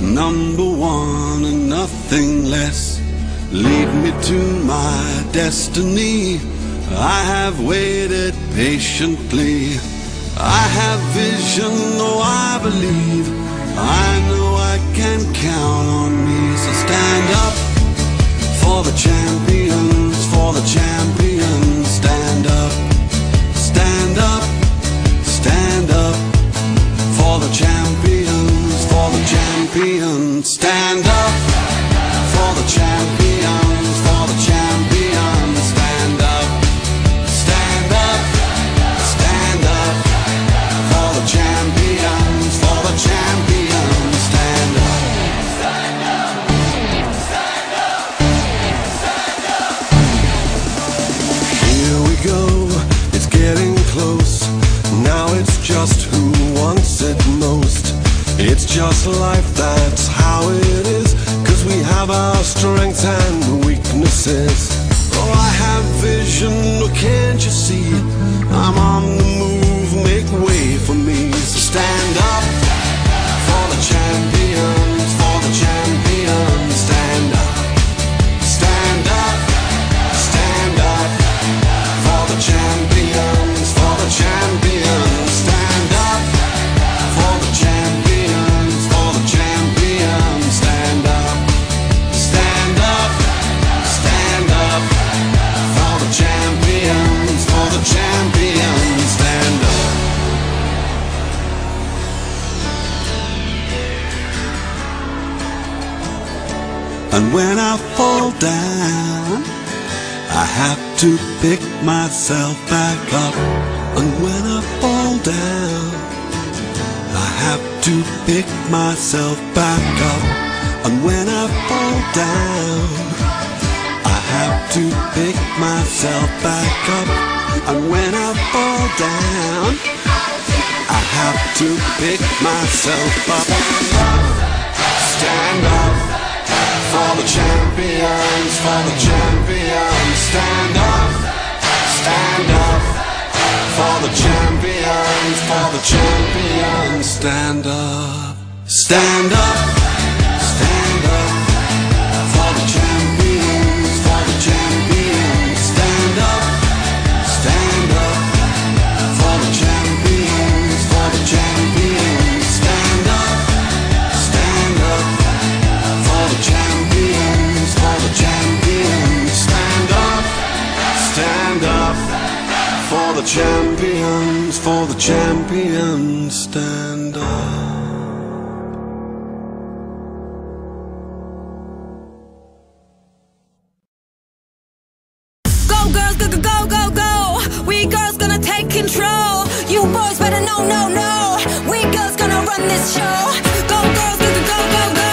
number one and nothing less. Lead me to my destiny. I have waited patiently. I have vision, oh I believe. I know I can count on me. So stand up for the champions, for the champions. Stand up, stand up, stand up for the champions, for the champions. Stand up for the champions, for the champions. Stand up, stand up, stand up for the champions, for the champions. Stand up, stand up, stand up, stand up. Here we go, it's getting close. Now it's just who wants it most. It's just life, that's how it is. 'Cause we have our strengths and weaknesses. Oh, I have vision, oh can't you see? I'm on the move, make way for me. So stand up for the champions, for the champions. Stand up, stand up, stand up for the champions, for the champions. Stand up for the champions, for the champions. Stand up, stand up, stand up for the champions, for the champions. Stand up. And when I fall down, I have to pick myself back up. And when I fall down, I have to pick myself back up. And when I fall down, I have to pick myself back up. And when I fall down, I have to pick myself up. Stand up for the champions, for the champions. Stand up, stand up for the champions, for the champions. Stand up, stand up, stand up for the champions, for the champions. Stand up, stand up for the champions, for the champions. Stand up, stand up for the champions, for the champions. Stand up, stand up for the champions, for the champions. Stand up. Go girls, go, go, go, go, go. We girls gonna take control. You boys better know, no, no. We girls gonna run this show. Go girls, go, go, go, go, go.